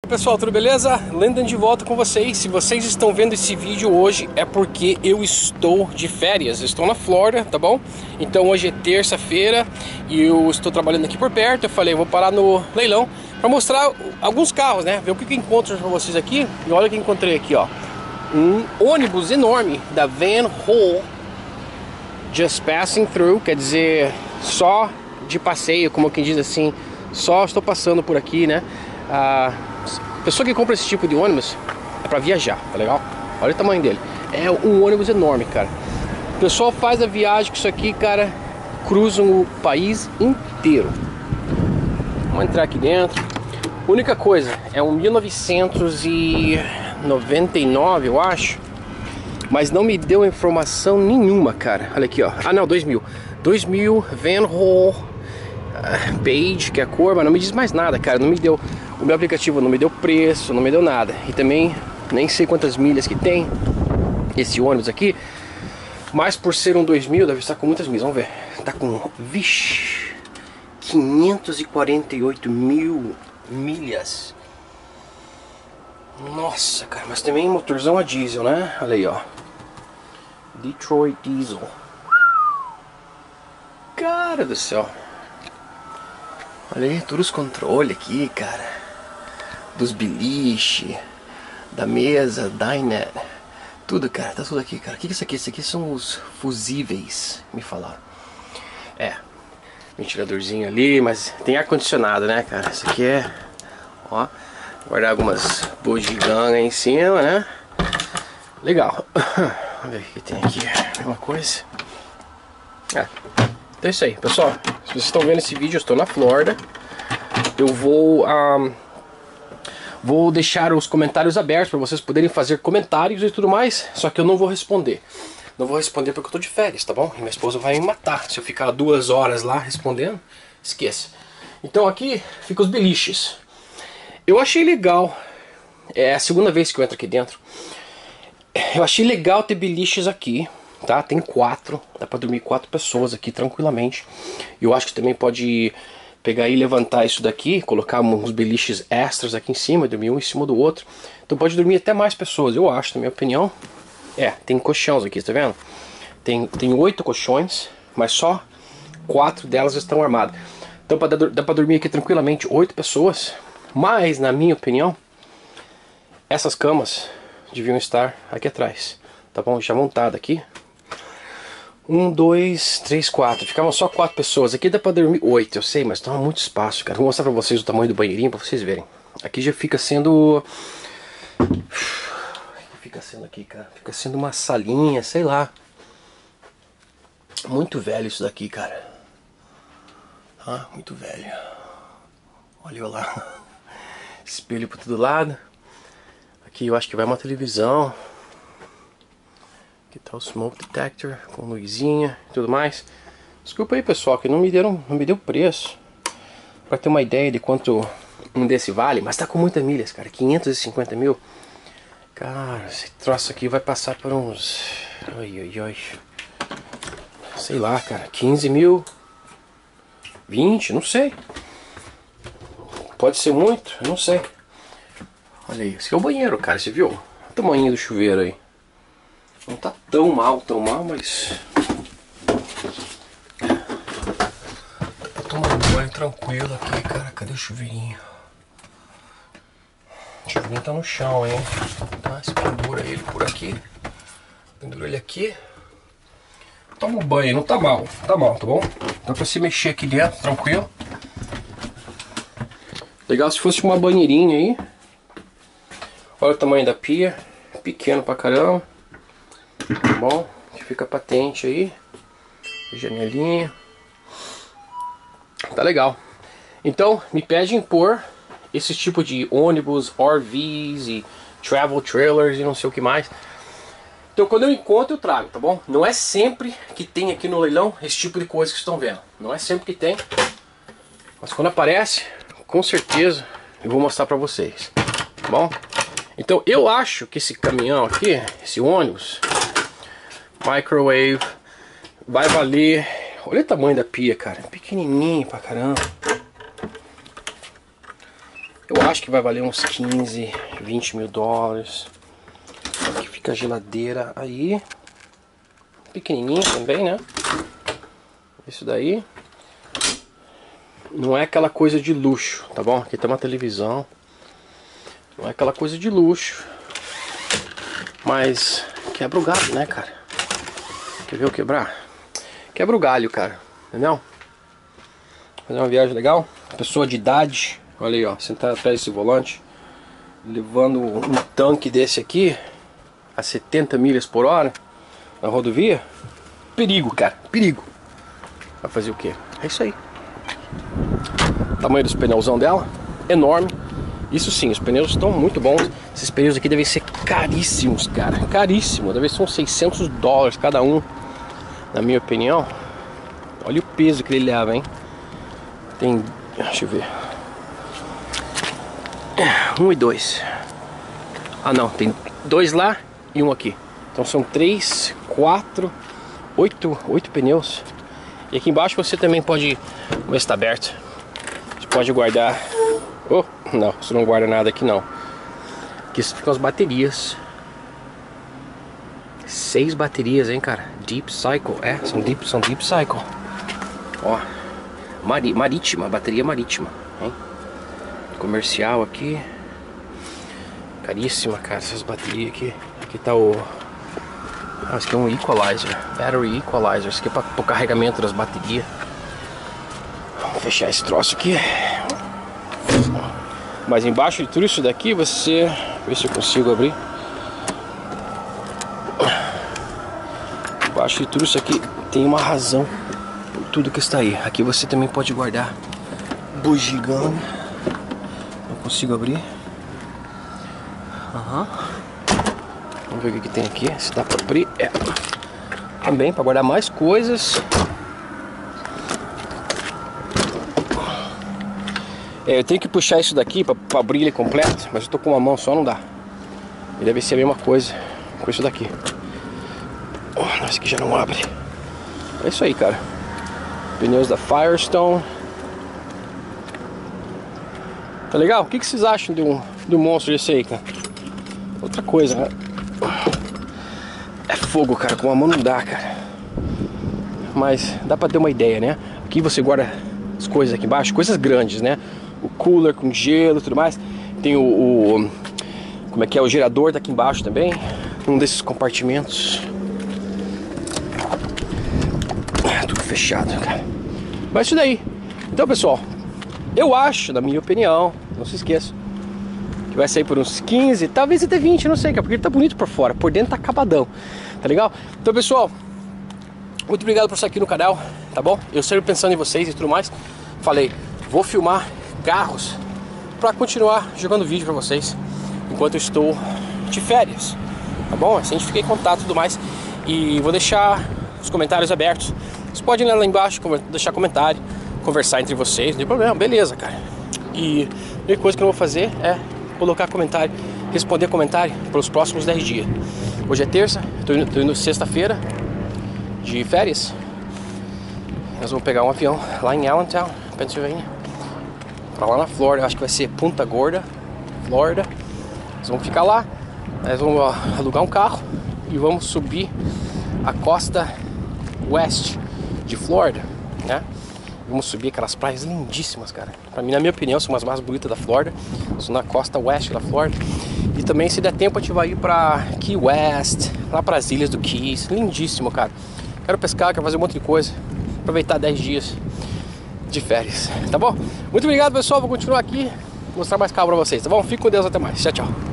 Pessoal, tudo beleza? Landon de volta com vocês. Se vocês estão vendo esse vídeo hoje é porque eu estou de férias. Eu estou na Flórida, tá bom? Então hoje é terça-feira e eu estou trabalhando aqui por perto. Eu falei, vou parar no leilão para mostrar alguns carros, né? Ver o que eu encontro para vocês aqui. E olha o que eu encontrei aqui, ó. Um ônibus enorme da Van Hool. Just passing through, quer dizer, só de passeio, como quem diz assim. Só estou passando por aqui, né? A pessoa que compra esse tipo de ônibus é pra viajar, tá legal? Olha o tamanho dele. É um ônibus enorme, cara. O pessoal faz a viagem com isso aqui, cara. Cruzam o país inteiro. Vamos entrar aqui dentro. Única coisa, é um 1999, eu acho. Mas não me deu informação nenhuma, cara. Olha aqui, ó. Ah, não, 2000. 2000 Van Hool Beige, que é a cor, mas não me diz mais nada, cara. Não me deu. O meu aplicativo não me deu preço, não me deu nada. E também nem sei quantas milhas que tem esse ônibus aqui. Mas por ser um 2000, deve estar com muitas milhas. Vamos ver. Tá com, vixe, 548 mil milhas. Nossa, cara. Mas também motorzão a diesel, né? Olha aí, ó. Detroit Diesel. Cara do céu. Olha aí, todos os controles aqui, cara. Dos beliche, da mesa, dinette. Tudo, cara, tá tudo aqui, cara. O que é isso aqui? Isso aqui são os fusíveis, me falaram. É, ventiladorzinho ali, mas tem ar-condicionado, né, cara? Isso aqui é, ó, guardar algumas bugigangas aí em cima, né? Legal. Vamos ver o que tem aqui. Alguma coisa. É. Então é isso aí, pessoal. Se vocês estão vendo esse vídeo, eu estou na Flórida. Eu vou deixar os comentários abertos para vocês poderem fazer comentários e tudo mais. Só que eu não vou responder. Não vou responder porque eu estou de férias, tá bom? E minha esposa vai me matar se eu ficar 2 horas lá respondendo. Esqueça. Então aqui ficam os beliches. Eu achei legal. É a segunda vez que eu entro aqui dentro. Eu achei legal ter beliches aqui. Tá? Tem 4, dá pra dormir 4 pessoas aqui tranquilamente. Eu acho que também pode pegar e levantar isso daqui, colocar uns beliches extras aqui em cima, dormir um em cima do outro. Então pode dormir até mais pessoas, eu acho, na minha opinião. É, tem colchões aqui, tá vendo? Tem 8 colchões, mas só 4 delas estão armadas. Então dá pra dormir aqui tranquilamente 8 pessoas. Mas, na minha opinião, essas camas deviam estar aqui atrás. Tá bom? Já montada aqui. 1, 2, 3, 4. Ficavam só 4 pessoas. Aqui dá pra dormir 8, eu sei, mas toma muito espaço, cara. Vou mostrar pra vocês o tamanho do banheirinho pra vocês verem. Aqui já fica sendo... O que fica sendo aqui, cara? Fica sendo uma salinha, sei lá. Muito velho isso daqui, cara. Ah, muito velho. Olha lá. Espelho pra todo lado. Aqui eu acho que vai uma televisão. Aqui tá o smoke detector com luzinha e tudo mais. Desculpa aí, pessoal, que não me deu preço pra ter uma ideia de quanto um desse vale. Mas tá com muitas milhas, cara. 550 mil. Cara, esse troço aqui vai passar por uns... Ai, ai, ai. Sei lá, cara. 15 mil. 20, não sei. Pode ser muito, eu não sei. Olha aí, esse aqui é o banheiro, cara. Você viu? Olha o tamanho do chuveiro aí. Não tá tão mal, mas... Dá pra tomar um banho tranquilo aqui, cara. Cadê o chuveirinho? O chuveirinho tá no chão, hein? Tá, você pendura ele por aqui. Pendura ele aqui. Toma um banho, não tá mal, tá bom? Dá pra se mexer aqui dentro, tranquilo. Legal se fosse uma banheirinha aí. Olha o tamanho da pia. Pequeno pra caramba. Tá bom? Que fica patente aí. Janelinha. Tá legal. Então, me pedem por esse tipo de ônibus, RVs e travel trailers e não sei o que mais. Então, quando eu encontro, eu trago, tá bom? Não é sempre que tem aqui no leilão esse tipo de coisa que vocês estão vendo. Não é sempre que tem. Mas quando aparece, com certeza eu vou mostrar pra vocês. Tá bom? Então, eu acho que esse caminhão aqui, esse ônibus... Microwave vai valer... Olha o tamanho da pia, cara. Pequenininho pra caramba. Eu acho que vai valer uns 15, 20 mil dólares. Aqui fica a geladeira aí. Pequenininho também, né? Isso daí. Não é aquela coisa de luxo, tá bom? Aqui tem uma televisão. Não é aquela coisa de luxo. Mas quebra o galho, né, cara? Quer ver eu quebrar? Quebra o galho, cara. Entendeu? Fazer uma viagem legal. Pessoa de idade. Olha aí, ó. Sentada atrás desse volante. Levando um tanque desse aqui a 70 milhas por hora na rodovia. Perigo, cara. Perigo. Vai fazer o quê? É isso aí. O tamanho dos pneuzão dela. Enorme. Isso sim, os pneus estão muito bons. Esses pneus aqui devem ser caríssimos, cara. Caríssimo. Deve ser uns 600 dólares cada um. Na minha opinião. Olha o peso que ele leva, hein. Tem... Deixa eu ver. 1 e 2. Ah não, tem 2 lá e 1 aqui. Então são 3, 4, 8 pneus. E aqui embaixo você também pode... Vamos ver se está aberto. Você pode guardar... Oh, não, você não guarda nada aqui não. Aqui ficam as baterias. 6 baterias, hein, cara. Deep Cycle, são Deep Cycle. Ó, marítima, bateria marítima, hein? Comercial aqui. Caríssima, cara, essas baterias aqui. Aqui tá o... Ah, esse aqui é um equalizer, battery equalizer. Isso aqui é para o carregamento das baterias. Vamos fechar esse troço aqui. Mas embaixo de tudo isso daqui você... Ver se eu consigo abrir. Embaixo de tudo isso aqui tem uma razão por tudo que está aí. Aqui você também pode guardar bugiganga. Não consigo abrir. Vamos ver o que tem aqui. Se dá para abrir. Também para guardar mais coisas. Eu tenho que puxar isso daqui para abrir ele completo, mas eu tô com uma mão só, não dá. E deve ser a mesma coisa com isso daqui. Esse aqui já não abre. É isso aí, cara. Pneus da Firestone. Tá legal? O que vocês acham de um monstro desse aí, cara? Outra coisa, né? É fogo, cara. Com a mão não dá, cara. Mas dá pra ter uma ideia, né? Aqui você guarda as coisas aqui embaixo, coisas grandes, né? O cooler com gelo e tudo mais. Tem como é que é? O gerador tá aqui embaixo também. Um desses compartimentos. Tudo fechado, cara. Mas isso daí. Então, pessoal, eu acho, na minha opinião, não se esqueça, que vai sair por uns 15, talvez até 20, não sei, cara, porque ele tá bonito por fora, por dentro tá acabadão, tá legal? Então, pessoal, muito obrigado por estar aqui no canal, tá bom? Eu sempre pensando em vocês e tudo mais. Falei, vou filmar carros pra continuar jogando vídeo pra vocês enquanto eu estou de férias, tá bom? Assim a gente fica em contato e tudo mais. E vou deixar os comentários abertos. Vocês podem ir lá embaixo, deixar comentário, conversar entre vocês, não tem problema, beleza, cara. E a única coisa que eu não vou fazer é colocar comentário, responder comentário pelos próximos 10 dias. Hoje é terça, tô indo sexta-feira de férias. Nós vamos pegar um avião lá em Allentown, Pennsylvania, pra lá na Flórida. Acho que vai ser Punta Gorda, Flórida. Nós vamos ficar lá. Nós vamos alugar um carro e vamos subir a costa oeste de Flórida, né? Vamos subir aquelas praias lindíssimas, cara. Pra mim, na minha opinião, são as mais bonitas da Flórida. São na costa oeste da Flórida. E também, se der tempo, a gente vai ir pra Key West, lá pras ilhas do Keys. Lindíssimo, cara. Quero pescar, quero fazer um monte de coisa. Aproveitar 10 dias de férias, tá bom? Muito obrigado, pessoal. Vou continuar aqui, mostrar mais carro pra vocês, tá bom? Fique com Deus, até mais. Tchau, tchau.